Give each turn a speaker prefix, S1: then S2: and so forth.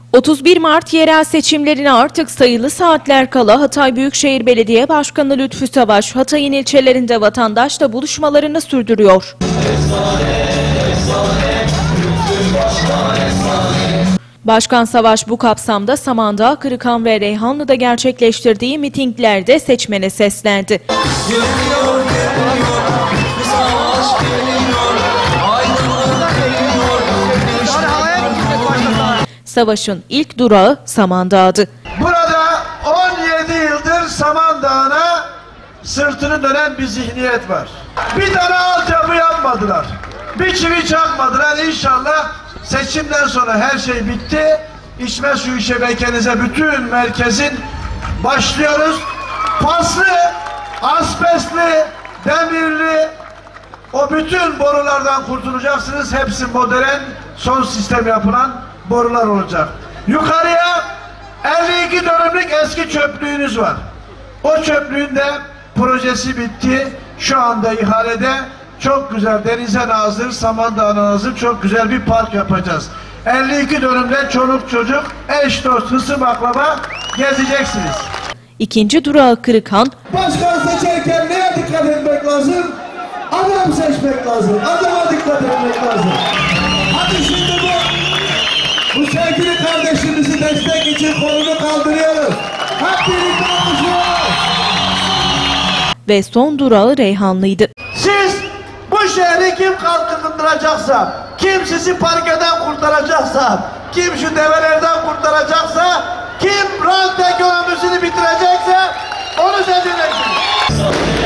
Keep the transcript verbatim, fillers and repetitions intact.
S1: otuz bir Mart yerel seçimlerine artık sayılı saatler kala Hatay Büyükşehir Belediye Başkanı Lütfü Savaş, Hatay'ın ilçelerinde vatandaşla buluşmalarını sürdürüyor. Başkan Savaş bu kapsamda Samandağ, Kırıkhan ve Reyhanlı'da gerçekleştirdiği mitinglerde seçmene seslendi. Geliyor, geliyor, savaş geliyor, aydınlık geliyor, Savaş'ın ilk durağı Samandağ'dı.
S2: Burada on yedi yıldır Samandağ'ına sırtını dönen bir zihniyet var. Bir tane altyapı yapmadılar. Bir çivi çakmadılar. İnşallah seçimden sonra her şey bitti. İçme suyu şebekenize bütün merkezin başlıyoruz. Paslı, asbestli, demirli o bütün borulardan kurtulacaksınız. Hepsi modern, son sistem yapılan borular olacak. Yukarıya elli iki dönümlük eski çöplüğünüz var. O çöplüğün de projesi bitti. Şu anda ihalede çok güzel, denize nazır, Samandağ'ına nazır çok güzel bir park yapacağız. elli iki dönümde çoluk çocuk, eş dost, hısım akraba gezeceksiniz.
S1: İkinci durağı Kırıkhan.
S2: Başkan seçerken neye dikkat etmek lazım? Adam seçmek lazım. Adama dikkat etmek lazım. Hadi şimdi bu bu sevgili kardeşimizi destek için kolunu kaldırıyoruz. Hep birlikte alkışlıyoruz.
S1: Ve son durağı Reyhanlı'ydı.
S2: Siz bu şehri kim kalkındıracaksa, kim sizi parkeden kurtaracaksa, kim şu develerden kurtaracaksa, kim rant ekonomisini bitirecekse onu seçeceksiniz.